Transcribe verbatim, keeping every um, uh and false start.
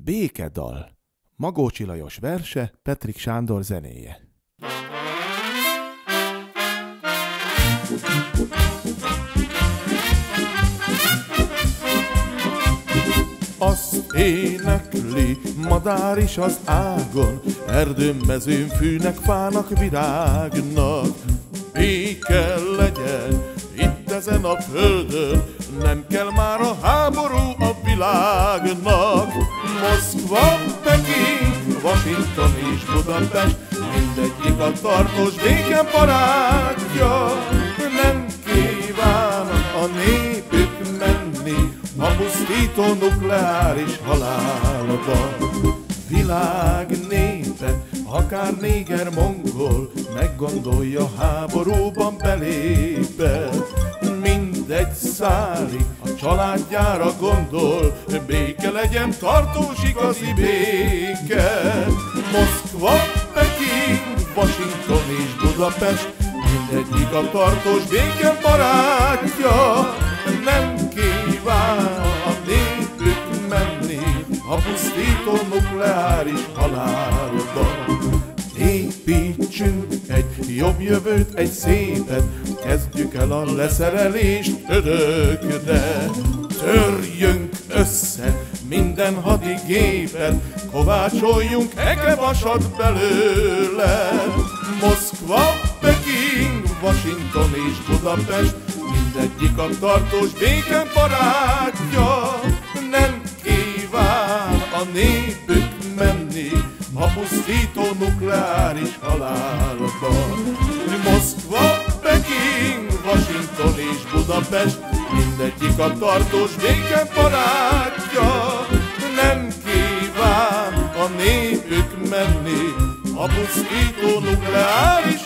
Békedal. Magócsi Lajos verse, Petrik Sándor zenéje. Azt énekli madár is az ágon, erdőn, mezőn, fűnek, fának, virágnak. Béke legyen itt ezen a földön, nem kell már a háború a világnak. Moszkva, Peking, Washington és Budapest, mindegyik a tartós béke barátja. Nem kíván a népük menni a pusztító nukleáris halálba. Világ népe, akár néger, mongol, meggondolja, háborúban belépve. Mindegy szálig a családjára gondol, béke legyen, tartós igazi béke. Moszkva, Peking, Washington és Budapest, mindegyik a tartós béke barátja. Nem kíván a népük menni a pusztító nukleáris halálba. Építsünk egy jobb jövőt, egy szépet, kezdjük el a leszerelést örökre. Törjünk össze minden hadigépet, kovácsoljunk ekevasat belőle. Moszkva, Peking, Washington és Budapest, mindegyik a tartós béke barátja. Nem kíván a népük menni a pusztító nukleáris halálba. Moszkva, Peking, Washington és Budapest, mindegyik a tartós béke barátja. Nem kíván a népük menni a pusztító nukleáris